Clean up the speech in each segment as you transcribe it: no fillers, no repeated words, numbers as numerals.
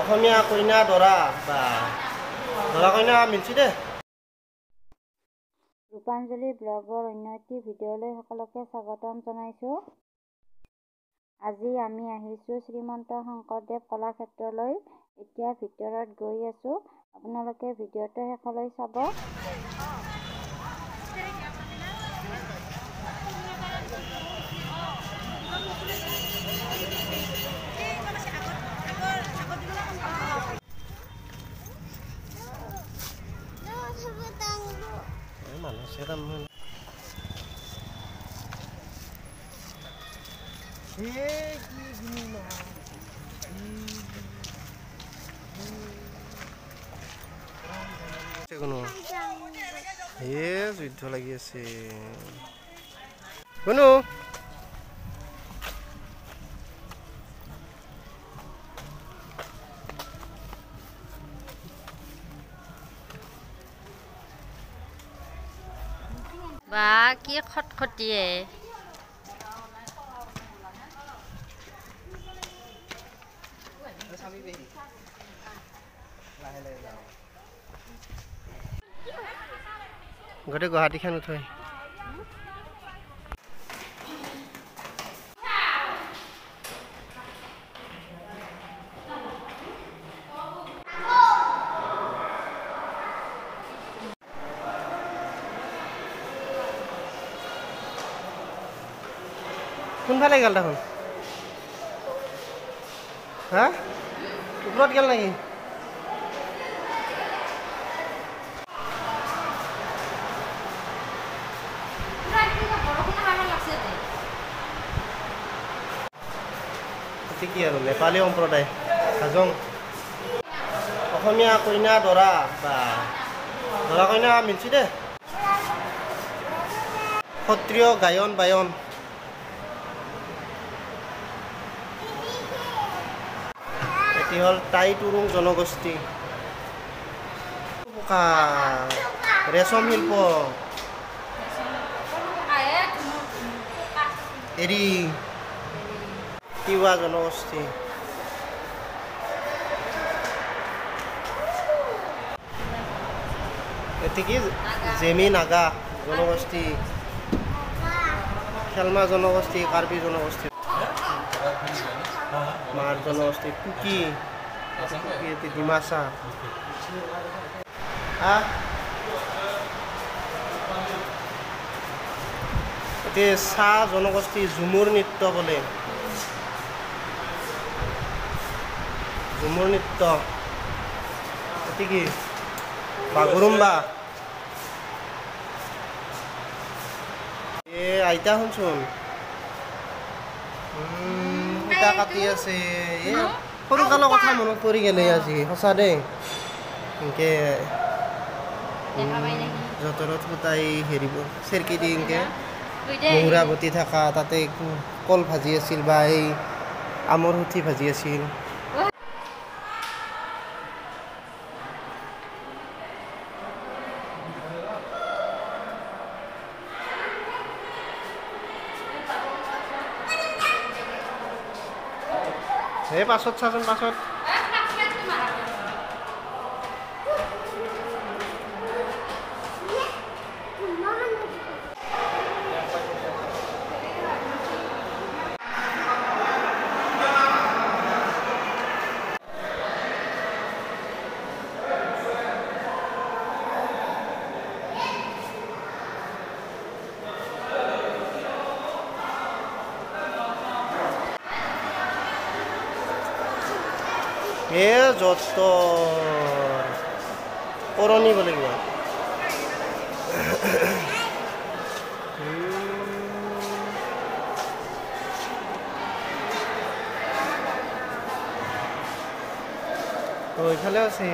অসমীয়া কইনা দৰা বা দৰা কইনা মিলছি দে। ৰূপাঞ্জলি ব্লগৰ অন্য এটি ভিডিঅ'লৈ সকলোকে স্বাগতম জনাইছোঁ। আজি আমি আহিছোঁ শ্ৰীমন্ত শংকৰদেৱ কলাক্ষেত্ৰলৈ। এতিয়া ভিতৰত গৈ আছোঁ, আপোনালোকে ভিডিঅ'টো শেষলৈ চাব। যুদ্ধ লাগি আছে কোনো বা কি খটখটিয়ে গোটেই গুৱাহাটীখন উঠৈ কোনফালে গেল দেখোন হা ওপৰত গেল নেকি কি আৰু নেপালী সম্প্ৰদায় হাজং অসমীয়া কইনা দৰা বা দৰা কইনা মিলছি দে সত্ৰীয় গায়ন বায়ন এটি হ'ল টাই টুৰুং জনগোষ্ঠী ৰেচম শিল্প এৰি তিৱা জনগোষ্ঠী এটি কি জেমি নাগা জনগোষ্ঠী খেলমা জনগোষ্ঠী কাৰ্বি জনগোষ্ঠী মাৰ জনগোষ্ঠী কুকি এটি ডিমাচা এটি চাহ জনগোষ্ঠী ঝুমুৰ নৃত্য বোলে ঝুমুৰ নৃত্য এটি কি বাগৰুম্বা আইতা শুনচোন সূতা কাটি আছে সৰু কালৰ কথা মনত পৰি গেলে আজি সঁচা দেই এনেকে যঁতৰত সূতাই হেৰিব চেৰকি দি এনেকে মহুৰা বটি থকা তাতে কল ভাজি আছিল বা এই আমৰ সুঠি ভাজি আছিল এই পাছত চাচোন পাছত যত পুৰণি বোলে কিবা এইফালে আছে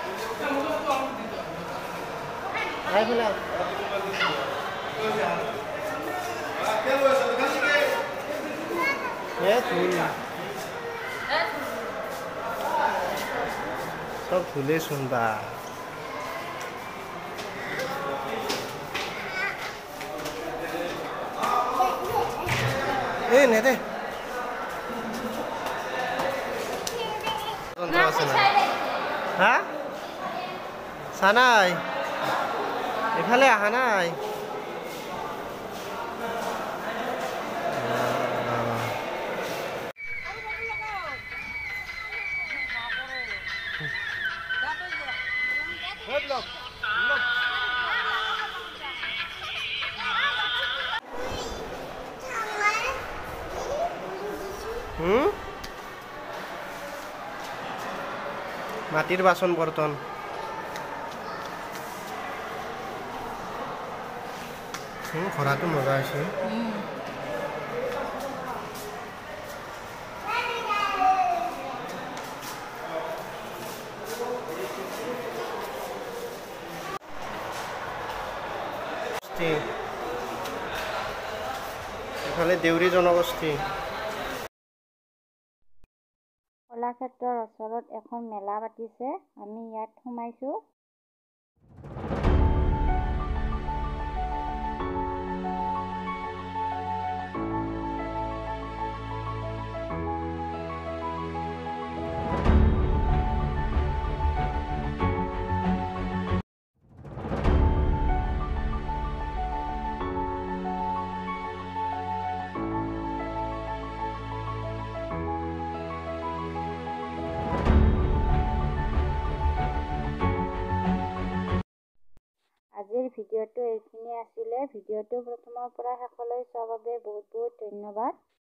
Hai, Bella. ধুল সব ধুলে শুনবা নেদে হা চানাই এফালে অহা নাই মাটির বাসন বর্তন খরাটো মজা আছে এফালে দেউৰী জনগোষ্ঠী কলাক্ষেত্ৰৰ ওচৰত এখন মেলা পাতিছে আমি ইয়াত সোমাইছো আজিৰ ভিডিঅ'টো এইখিনি আছিলে ভিডিঅ'টো প্ৰথমৰ পৰা শেষলৈ চোৱাৰ বাবে বহুত ধন্যবাদ